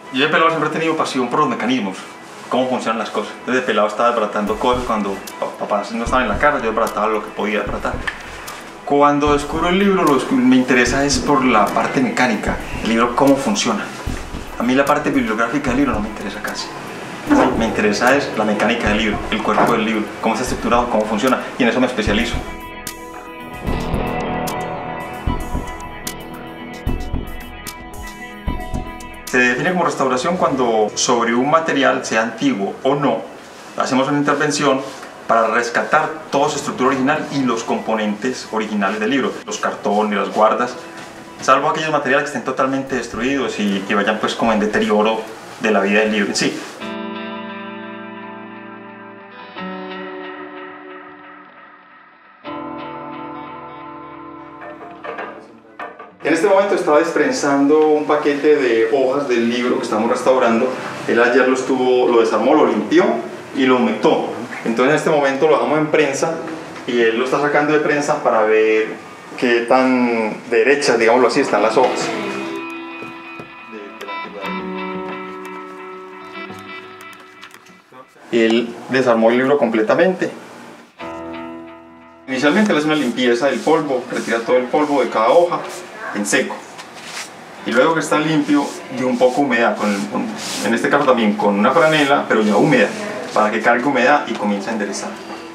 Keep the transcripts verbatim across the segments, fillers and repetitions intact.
Yo de pelado siempre he tenido pasión por los mecanismos, cómo funcionan las cosas. Desde pelado estaba desbaratando cosas cuando papás no estaban en la casa, yo desbarataba lo que podía desbaratar. Cuando descubro el libro, lo que me interesa es por la parte mecánica, el libro cómo funciona. A mí la parte bibliográfica del libro no me interesa casi. Me interesa es la mecánica del libro, el cuerpo del libro, cómo está estructurado, cómo funciona, y en eso me especializo. Se define como restauración cuando sobre un material, sea antiguo o no, hacemos una intervención para rescatar toda su estructura original y los componentes originales del libro, los cartones, las guardas, salvo aquellos materiales que estén totalmente destruidos y que vayan pues como en deterioro de la vida del libro en sí. En este momento estaba desprensando un paquete de hojas del libro que estamos restaurando. Él ayer lo, estuvo, lo desarmó, lo limpió y lo humectó. Entonces en este momento lo dejamos en prensa y él lo está sacando de prensa para ver qué tan derechas, digámoslo así, están las hojas. Él desarmó el libro completamente. Inicialmente él hace una limpieza del polvo, retira todo el polvo de cada hoja en seco, y luego que está limpio de un poco humedad, con, el, con en este caso también con una franela, pero ya húmeda, para que cargue humedad y comience a enderezar.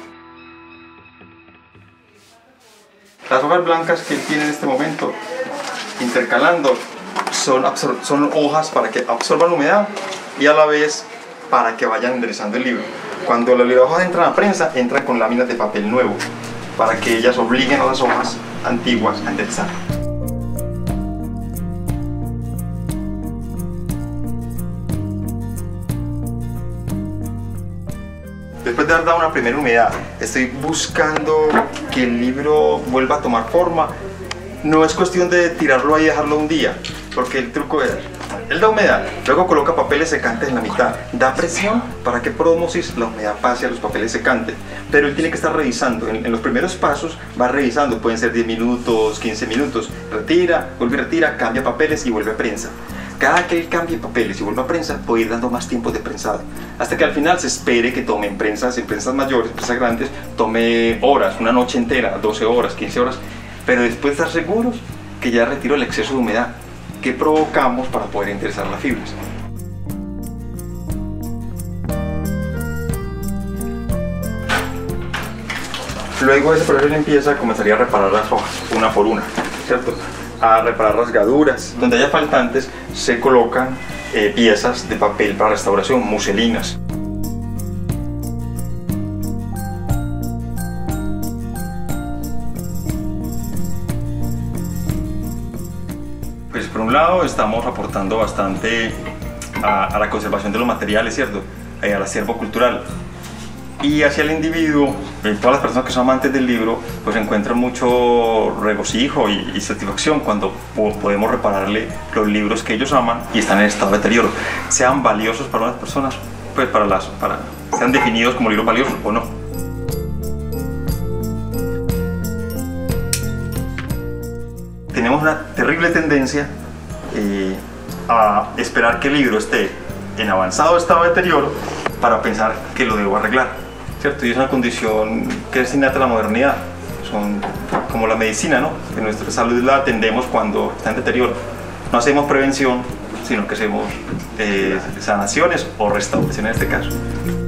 Las hojas blancas que él tiene en este momento, intercalando, son, son hojas para que absorban humedad y a la vez para que vayan enderezando el libro. Cuando las hojas entran a prensa, entran con láminas de papel nuevo, para que ellas obliguen a las hojas antiguas a enderezar. Después de haber dado una primera humedad, estoy buscando que el libro vuelva a tomar forma. No es cuestión de tirarlo ahí y dejarlo un día, porque el truco es, él da humedad, luego coloca papeles secantes en la mitad, da presión para que por ósmosis la humedad pase a los papeles secantes, pero él tiene que estar revisando. En, en los primeros pasos va revisando, pueden ser diez minutos, quince minutos, retira, vuelve a retira, cambia papeles y vuelve a prensa. Cada que él cambie papeles y vuelva a prensa, puede ir dando más tiempo de prensado, hasta que al final se espere que tome en prensas, en prensas mayores, en prensas grandes, tome horas, una noche entera, doce horas, quince horas, pero después estar seguros que ya retiró el exceso de humedad que provocamos para poder enderezar las fibras. Luego de ese proceso de limpieza comenzaría a reparar las hojas, una por una, ¿cierto? A reparar rasgaduras. Donde haya faltantes se colocan eh, piezas de papel para restauración, muselinas. Pues por un lado estamos aportando bastante a, a la conservación de los materiales, ¿cierto? Eh, al acervo cultural. Y hacia el individuo, eh, todas las personas que son amantes del libro, pues encuentran mucho regocijo y, y satisfacción cuando po podemos repararle los libros que ellos aman y están en estado de deterioro, sean valiosos para unas personas, pues para las, para, sean definidos como libros valiosos o no. Tenemos una terrible tendencia eh, a esperar que el libro esté en avanzado estado de deterioro para pensar que lo debo arreglar, ¿cierto? Y es una condición que es innata a la modernidad. Son como la medicina, ¿no? Que nuestra salud la atendemos cuando está en deterioro. No hacemos prevención, sino que hacemos eh, sanaciones o restauración en este caso.